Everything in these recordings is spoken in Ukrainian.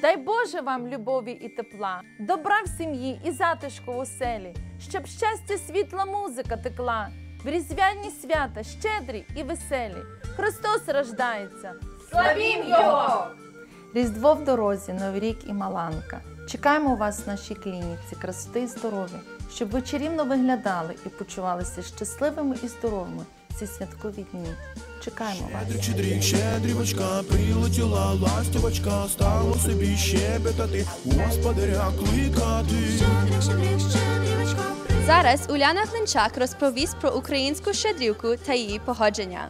Дай Боже вам любові і тепла, добра в сім'ї і затишку в оселі, щоб щастя, світла музика текла, в різдвяні свята щедрі і веселі. Христос рождається! Славім Його! Різдво в дорозі, Новий рік і Маланка. Чекаємо вас в нашій клініці красоти і здоров'я, щоб ви чарівно виглядали і почувалися щасливими і здоровими ці святкові дні. Чекаємо вас. Щедрик, щедрівочка, прилетіла ластівочка, стало собі щебетати, Господаря кликати. Щедрик, щедрик, щедрівочка. Зараз Уляна Глинчак розповість про українську щедрівку та її походження.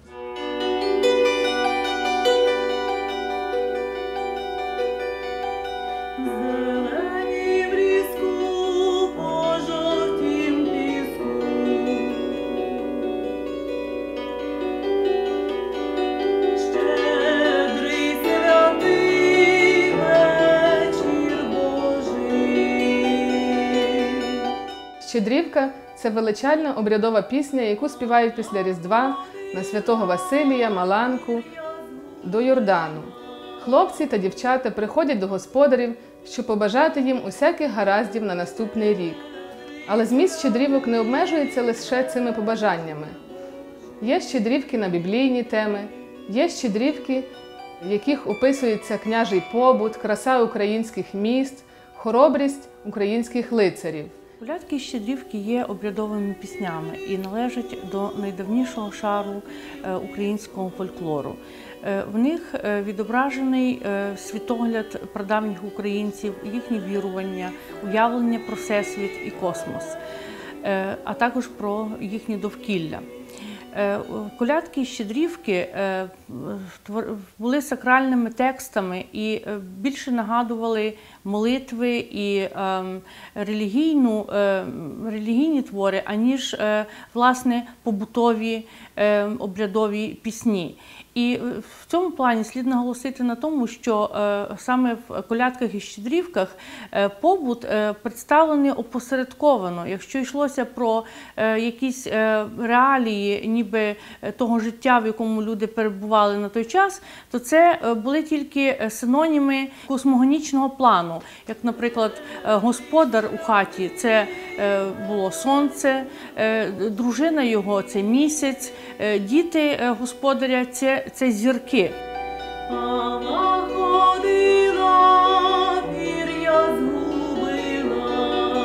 Щедрівка – це величальна обрядова пісня, яку співають після Різдва на Святого Василія, Маланку, до Йордану. Хлопці та дівчата приходять до господарів, щоб побажати їм усяких гараздів на наступний рік. Але зміст щедрівок не обмежується лише цими побажаннями. Є щедрівки на біблійні теми, є щедрівки, в яких описується княжий побут, краса українських міст, хоробрість українських лицарів. Колядки і щедрівки є обрядовими піснями і належать до найдавнішого шару українського фольклору. В них відображений світогляд прадавніх українців, їхні вірування, уявлення про всесвіт і космос, а також про їхнє довкілля. Колядки і щедрівки були сакральними текстами і більше нагадували молитви і релігійні твори, аніж, власне, побутові обрядові пісні. І в цьому плані слід наголосити на тому, що саме в колядках і щедрівках побут представлений опосередковано. Якщо йшлося про якісь реалії, ніби того життя, в якому люди перебували на той час, то це були тільки синоніми космогонічного плану. Як, наприклад, господар у хаті – це було сонце, дружина його – це місяць, діти господаря – це зірки. Мама ходила, пір'я згубила.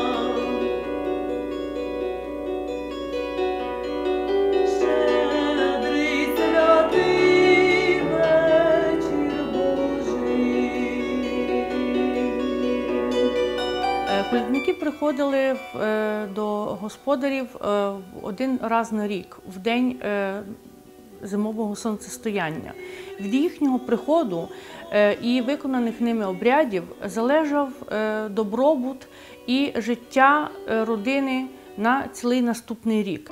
Щедрий святий вечір Божий. Колядники приходили до господарів один раз на рік, в день зимового сонцестояння. Від їхнього приходу і виконаних ними обрядів залежав добробут і життя родини на цілий наступний рік.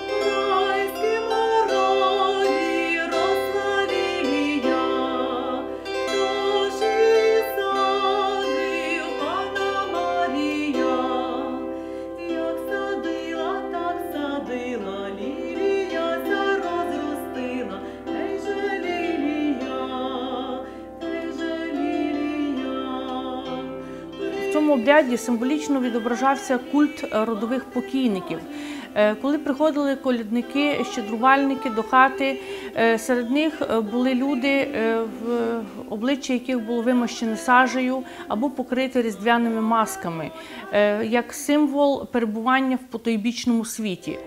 В цьому обряді символічно відображався культ родових покійників. Коли приходили колядники, щедрувальники до хати, серед них були люди, обличчя яких було вимощене сажею або покрите різдвяними масками, як символ перебування в потойбічному світі.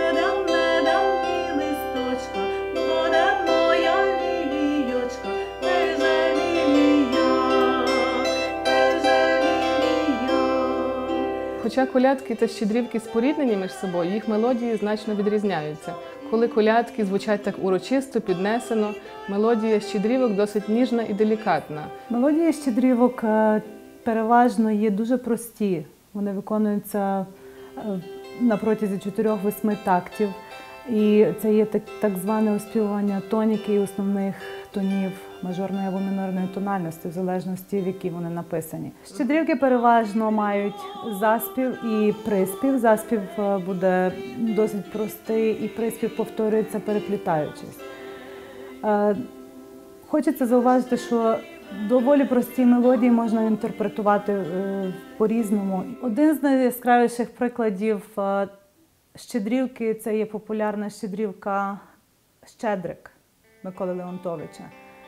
Хоча колядки та щедрівки споріднені між собою, їх мелодії значно відрізняються. Коли колядки звучать так урочисто, піднесено, мелодія щедрівок досить ніжна і делікатна. Мелодії щедрівок переважно є дуже прості. Вони виконуються на протязі 4-8 тактів. І це є так зване оспівування тоніки і основних тонів мажорної або мінорної тональності, в залежності, в якій вони написані. Щедрівки переважно мають заспів і приспів. Заспів буде досить простий, і приспів повторюється, переплітаючись. Хочеться зауважити, що Доволі прості мелодії можна інтерпретувати по-різному. Один з найяскравіших прикладів щедрівки – це є популярна щедрівка «Щедрик» Миколи Леонтовича.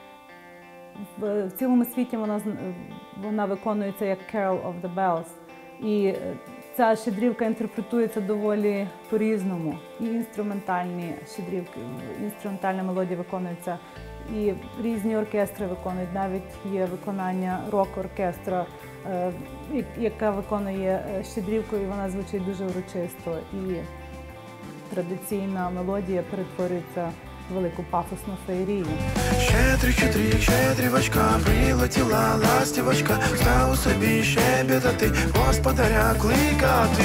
В цілому світі вона виконується як «Carol of the Bells». І ця щедрівка інтерпретується доволі по-різному. І інструментальні щедрівки, інструментальна мелодія виконується, і різні оркестри виконують. Навіть є виконання рок-оркестра, яка виконує щедрівку, і вона звучить дуже урочисто. І традиційна мелодія перетворюється в велику пафосну феєрію. Щедрик, щедрик, щедрівочка, прилетіла ластівочка, став у собі щебетати, господаря кликати.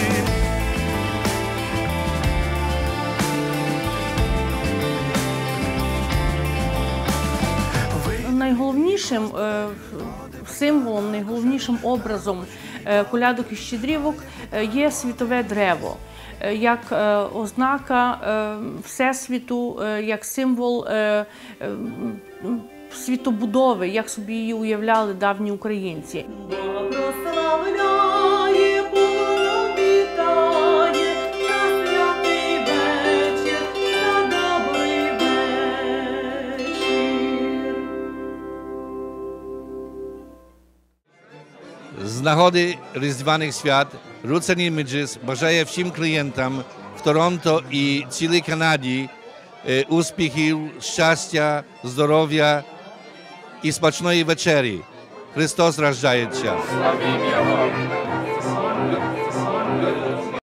Найголовнішим символом, найголовнішим образом колядок і щедрівок є світове древо, як ознака Всесвіту, як символ світобудови, як собі її уявляли давні українці. Бога прославляє, Богом вітає, на святий вечір, на добрий вечір. З нагоди Різдвяних свят Ruceni Midges бажає всім клієнтам в Торонто і цілій Канаді успіхів, щастя, здоров'я і смачної вечері. Христос рождається. Славім Його!